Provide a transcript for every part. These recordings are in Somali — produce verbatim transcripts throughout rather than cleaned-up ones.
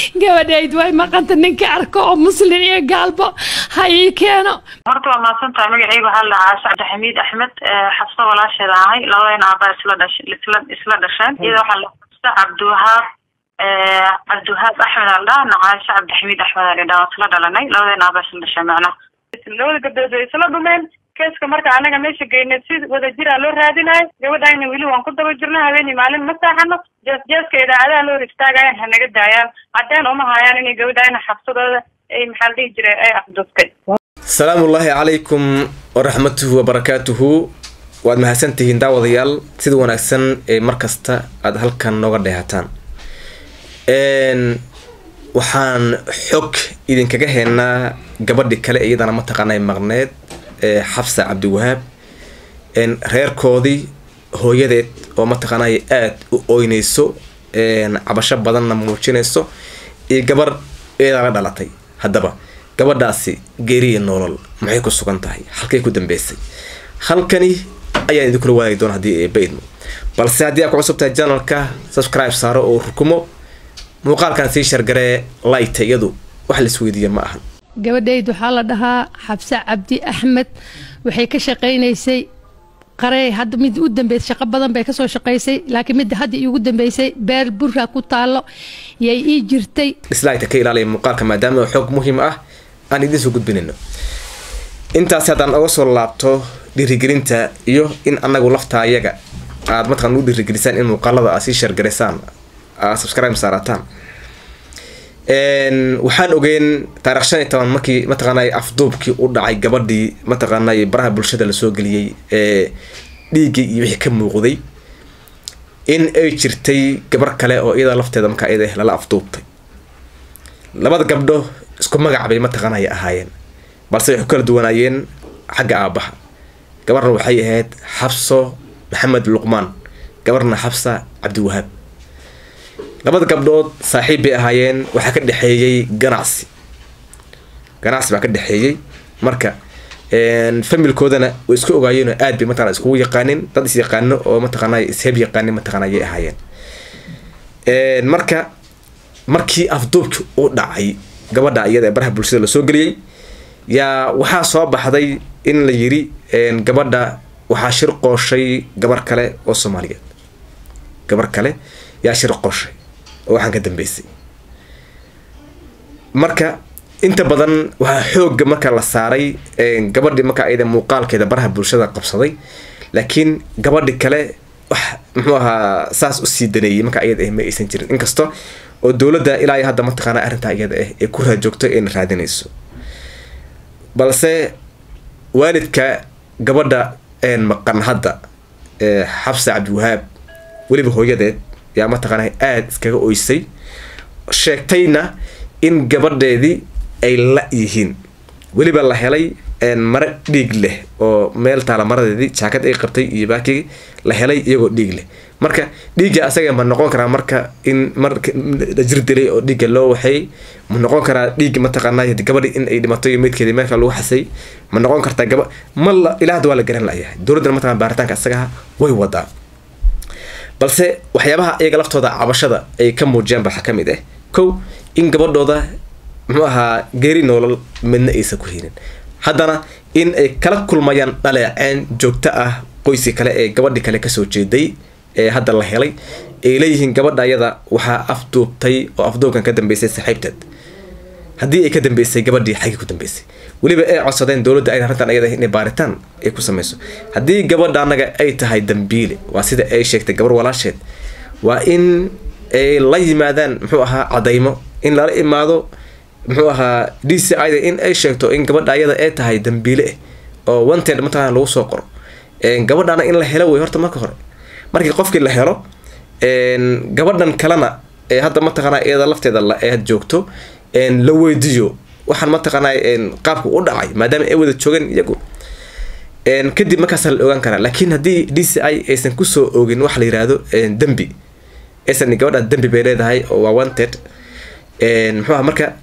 gabadhayd way maqanta ninka arko oo muslim iyo gaalbo hay keeno horta waa maasanta magacaygu waxa la dhahaa Saad Xamiid Axmed xafsa walaasheeda ahay labadeen aaba isla dhashay isla dhashay iyada waxa la dhahaa Cabduwahaab Cabduwahaab Axmed alla nacaasha Saad Xamiid Axmed la dhahaa isla dhalanay labadeen aaba isla dhashay macna labada gabdhood isla dhumeen keeska marka anaga meesha geynay si wada jir loo raadinay gabadhayna wili waan ku daba jirnaa habeenii maalin ma saaxano jees jeeska idaacadaha loo istaagayaan hanaga daayaan hadaan uma hayaan inay gabadhayna xabsadooda ay maxal dhigi jiray ay afduftay salaamullaahi calaykum waraxmatuhu wabarakaatuhu waad mahadsantihiin daawadayaal sida wanaagsan ee markasta aad halkan nooga dheehataan een waxaan xog idinkaga heynaa gabadhi kale iyadana ma taqaanay maqneed ee Xafsa Cabdiwahaab een reerkoodii hooyadeed oo ma taqaanay aad u ooynayso een cabasho badanna muujinayso ee gabar eedana dhalatay haddaba gabadhaasi geeriye nolol maxay ku sugan tahay halkay ku dambeysay halkani ayaa idin kula wadaagi doona hadii ay baydmo balse hadii aad ku cusub tahay channelka subscribe saaro oo rukumo muuqaalkan sii share garee like iyadu wax la isweydiiyo ma ahan gabadhayd waxa la dhahaa Xafsa Cabdi Axmed waxay ka shaqeynaysay qarey hadda mid u dambeysay shaqo badan bay ka soo shaqeysay laakiin mid hadda ugu dambeysay beer burka ku taalo yay ii jirtay dislike ka ilaaliyo muuqaalka maadaama xog muhiim ah aan idin soo gudbinayno intaas hadaan uga soo laabto dhiirigelinta iyo in anagu lafta ayaga aad mataqaan u dhiirigelisaan in muuqaalada aad sii share gareysaan aad subscribe saarataan een waxaan ogeyn taariikh shan iyo toban markii mataqaanay afduubkii u dhacay gabadhii mataqaanay baraha bulshada la soo galiyay ee dhiigii iyo wixii ka muuqday in ay jirtay gabar kale oo iyada lafteeda marka ay la afduubtay labada gabdho isku magac bay mataqaanay ahaayeen balse waxay kala duwanaayeen xagga aabaha gabarna waxay ahayd Xafso Maxamed Luqmaan gabarna Xafsa Cabdiwahaab labada gabdhood saaxiib bay ahaayeen waxa ka dhaxeeyay ganacsi ganacsi baa ka dhaxeeyay marka een familkoodana way isku ogaayeen aad bay mataqaanay isku yaqaanin dad is yaqaano oo mataqaanay isheeb yaqaanin mataqaanay ay ahaayeen een marka markii afduubki uu dhacay gabadha iyada baraha bulshada la soo galiyay yaa waxa soo baxday in la yiri een gabadha waxa shir qooshay gabar kale oo Soomaaliyeed gabar kale yaa shir qooshay waxaan ka dambeysay marka inta badan waxa xoog marka la saaray ee gabadhi marka ayda muuqaalkeeda baraha bulshada qabsaday laakiin gabadhi kale wax muxuu ahaa saas u sii daneeyay marka ayada ay ma aysan jirin inkasto oo dawladda ilaa hadda ma taqaana arinta ayada ah ee ku raajogto in raadinayso balse waalidka gabadha een maqan hadda ee Xafsa Cabdiwahaab waliba hooyadeed yaa ma taqaanay aad iskaga ooysay sheegtayna in gabadheedii ay la yihiin waliba la helay een mar dhiig leh oo meel taala maradeedii jaakad ay qabtay iyo baaki la helay iyagoo dhiig leh marka dhiiga asaga ma noqon karaa marka in marka la jir dilay oo dhiiga loo waxay ma noqon karaa dhiig ma taqaanay gabadhi in ay dhimatay meedkeedii meelka lagu xasay ma noqon kartaa gaba ma ilaahay waa la garan lahayaa dawladda ma taqaan baaritaanka asaga way wadaa balse waxyaabaha iyaga laftooda cabashada ay ka muujiyaan ba kamid ah kow in gabadhooda muxuu ahaa geeri nolol midna aysan ku helin haddana in ay kala kulmayaan dhaleeceen joogto ah qoysi kale ee gabadhi kale kasoo jeeday ee hadda la helay ay leeyihiin gabadha ayada waxaa afduubtay oo afduubkan ka dambeysay saaxiibteed haddii ay ka dambeysay gabadhii xagii ku dambeysay waliba ay codsadeen dawladda ay arrintan ayada inay baaritaan ay ku sameyso haddii gabadha anaga ay tahay dambiile waa sida ay sheegtay gabar walaasheed waa in ay la yimaadaan muxuu ahaa cadaymo in lala imaado muxuu ahaa D C I in ay sheegto in gabadha ayada ay tahay dambiile oo wanted mataqaanay lagu soo qoro een gabadhana in la helo way horta marka hore markii qofkii la helo een gabadhan kalena ee hadda mataqaanay iyada lafteeda la ay joogto een la weydiyo waxaan ma taqaanay in qaabku u dhacay maadaama ay wada joogeen iyagu een kadib markaas la ogaan karaa laakiin hadii D C I aysan ku soo oogin wax la yiraahdo een dambi aysan gabadha dambi bay leedahay oo waa wanted een muxuu marka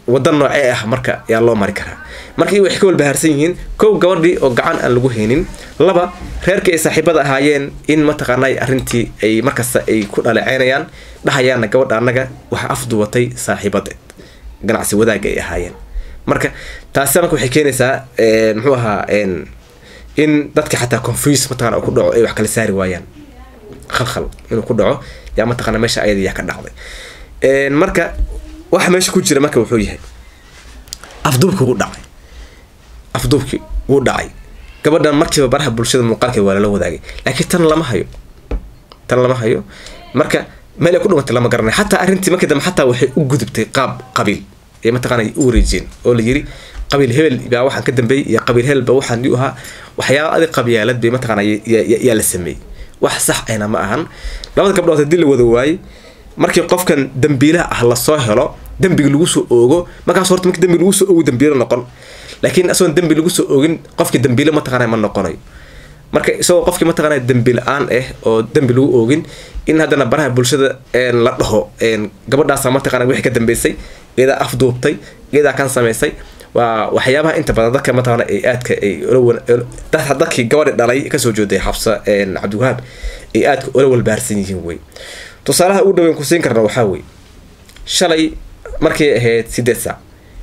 wadan noocee ah marka yaa loo mari karaa markii wax ka walbahaarsan yihiin kow gabadhii oo gacan aan lagu heynin laba reerkii ay saaxiibada ahaayeen in mataqaanay arrintii ay markasta ay ku dhaleeceynayaan dhahayaana gabadha annaga waxa afduwatay saaxiibadeed ganacsi wadaag ay ahaayeen marka taasi marka waxay keenaysaa muxuu ahaa in dadka xataa confuse mataqaana ku dhaco ay wax kala saari waayaan khalkhal inuu ku dhaco yaa mataqaana meesha ayada yaa ka dhacday marka waxa meesha ku jira marka wuxuu yahay afduubka uu dhacay afduubki uu dhacay gabadhan markiiba baraha bulshada muuqaalkeeda waa lala wadaagay laakiin tan lama hayo tan lama hayo marka meel ay ku dhumatay lama garanay xataa arrintii markii dambe xataa waxay u gudubtay qaab qabiil ee mataqaana u wareejeen oo la yiri qabiil hebel baa waxaan ka dambeeyay iyo qabiil hebel baa waxaan u ahaa waxyaabo adig qabyaalad bay mataqaana yaa la sameeyay wax sax ayna ma ahan labada gabdhood hadii la wada waayay markii qofkan dambiilaha ah la soo helo dambiga lagu soo oogo markaas horta markii dambiga lagu soo oogo dambiilo noqon laakiin asoon dambi lagu soo oogin qofkii dambiilo mataqaana ma noqonayo marka isagoo qofkii mataqaana dambi la-aan ah oo dambi lagu oogin in haddana baraha bulshada la dhaho gabadhaas mataqaana wixii ka dambeysay iyada afduubtay iyada kan sameysay waa waxyaabaha inta badan dadka mataqaana ay aadka ay dadka dadkii gabadha dhalay kasoo jeeday Xafsa Cabdiwahaab ay aadka ula walbaarsan yihiin way tusaalaha ugu dhaweyn ku siin karna waxaa way shalay markii ahayd sideed saac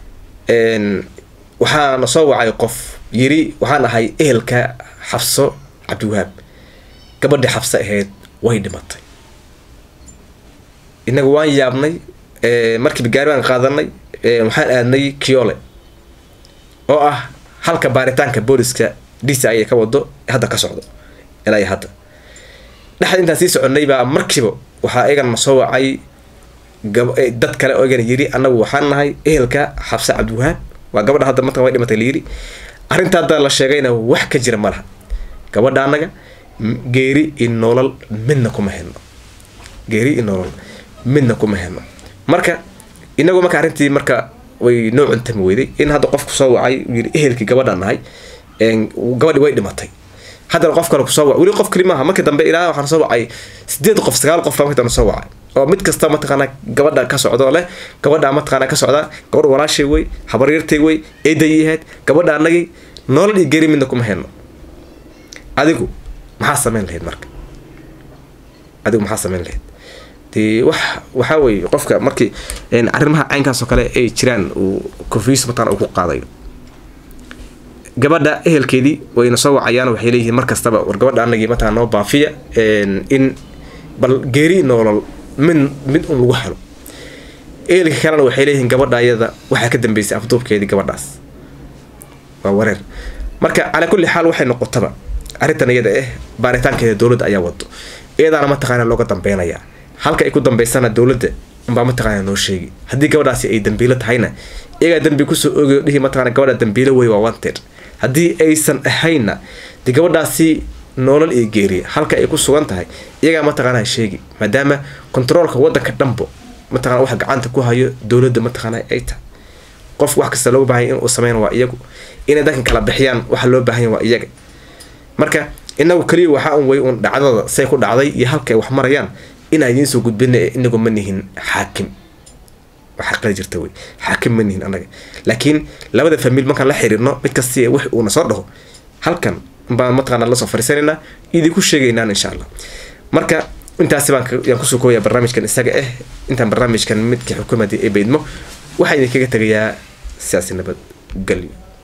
waxaan soo wacay qof yiri waxaan ahay ehelka Xafso Cabdiwahaab gabadhii Xafsa ahayd way dhimatay inagu waan yaabnay markii gaari aan qaadanay waxaan aadnay Kiole oo ah halka baaritaanka booliska D C I ka wado hadda ka socdo ilaa hadda dhaxal inta sii soconay baa markiiba waxa ayagan ma soo wacay dad kale oo ayagan yiri anagu waxaan nahay ehelka Xafsa Cabdiwahaab waa gabadha hadda marka way dhimatay liiri arinta hadda la sheegayna wax ka jira malaha gabadha anaga geeri in nolol midna kuma helno geeri in nolol midna kuma helno marka inagu marka arintii marka way noocan tan weeday in hadda qofku soo wacay yiri ehelkii gabadha nahay een gabadhi way dhimatay hadda qof kale ku soo wacay wali qof kalimaha marka dambe ilaa waxaan soo wacay sideed qof sagaal qof marka soo wacay oo mid kasta ma taqaana gabadha ka socdo leh gabadha ma taqaana ka socda gabadh walaashay way habaryartay way eedayaheed gabadha anagi nolol iyo geeri midna kuma helno adigu maxaa sameyn lahayd marka adigu maxaa sameyn lahayd tii wax waxa way qofka markii een arrimaha caynkaas oo kale ay jiraan uu confuse mataan uu ku qaadayo gabadha ehelkeedii wayna soo wacayaan waxay leeyihiin markastaba war gabadha anagi mataan noo baafiya een in bal geeri nolol min mid uu lagu helo ehelka kalena waxay leeyihiin gabadha ayada waxa ka dambeysay afduubkeedii gabadhaas waa wareer marka ala kulli xaal waxay noqotaba arintan iyada eh baaritaankeeda dawladda ayaa wado iyadaana ma taqaana looga dambeynaya halka ay ku dambeysana dawladda unbaa ma taqaana noo sheegi haddii gabadhaasi ay dambiilo tahayna iyagaa dambi kusoo oogayo dhihi ma taqaana gabadha dambiilo wey waa wanted haddii aysan ahayna dee gabadhaasi nolol iyo geeriya halka ay ku sugan tahay iyagaa ma taqaana sheegi maadaama controolka waddanka dhanbo ma taqaana wax gacanta ku hayo dawladda ma taqaana ay tahay qof wax kasta loo baahan in uu sameeyo waa iyagu inay dadkan kala bixiyaan waxa loo baahan waa iyaga marka inagu kaliya waxa un way un dhacdada say ku dhacday iyo halka ay wax marayaan in ay soo gudbinay inagu ma nihin xaakim waxa qal jirta way xaakim ma nihin anaga laakiin labada famil marka la xiriirno mid kasta wax uu na soo dhaho halkan baan ma taqaana la soo fariisanayna idii ku sheegaynaa insha Allah marka intaas baan yaan ku soo kooyaa barnaamijkan isaga ah intaan barnaamijkan midkii xukuumadda ee beedmo waxa idin kaga tagayaa siyaasi nabad galyo